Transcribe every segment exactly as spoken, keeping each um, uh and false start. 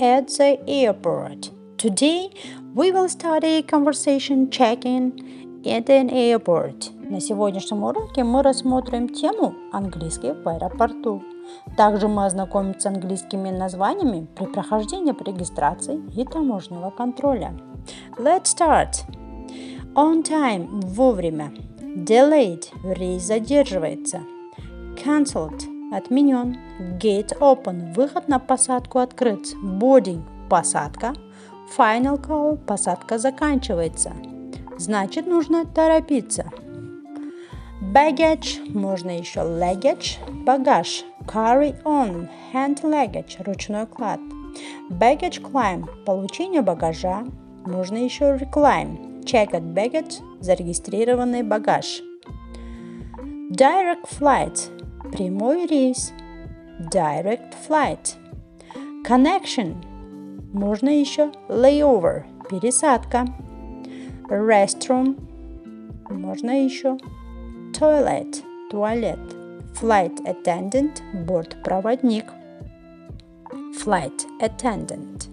at the airport. Today we will study conversation checking at an airport. На сегодняшнем уроке мы рассмотрим тему «Английский в аэропорту». Также мы ознакомимся с английскими названиями при прохождении регистрации и таможенного контроля. Let's start. On time – вовремя. Delayed – рейс задерживается. Cancelled – отменен. Gate open – выход на посадку открыт. Boarding – посадка. Final call – посадка заканчивается. Значит, нужно торопиться. Baggage – можно еще luggage, багаж. Carry on – hand luggage, ручной клад. Baggage claim – получение багажа. Можно еще reclaim – checked baggage, зарегистрированный багаж. Direct flight – прямой рейс. Direct flight. Connection – можно еще layover – пересадка. Restroom – можно еще toilet – туалет. Flight attendant – бортпроводник. Flight attendant.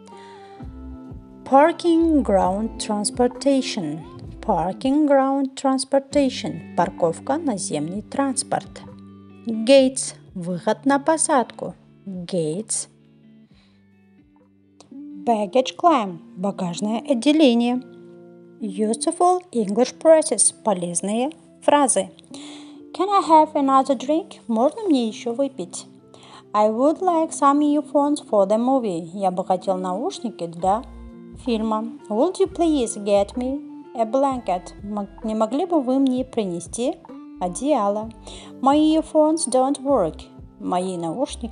Parking ground transportation. Parking ground transportation – парковка, наземный транспорт. Gates – выход на посадку. Gates. Baggage claim – багажное отделение. Useful English phrases – полезные фразы. Can I have another drink? Можно мне еще выпить? I would like some earphones for the movie. Я бы хотел наушники для фильма. Would you please get me a blanket? Не могли бы вы мне принести одеяло? My earphones don't work. Мои наушники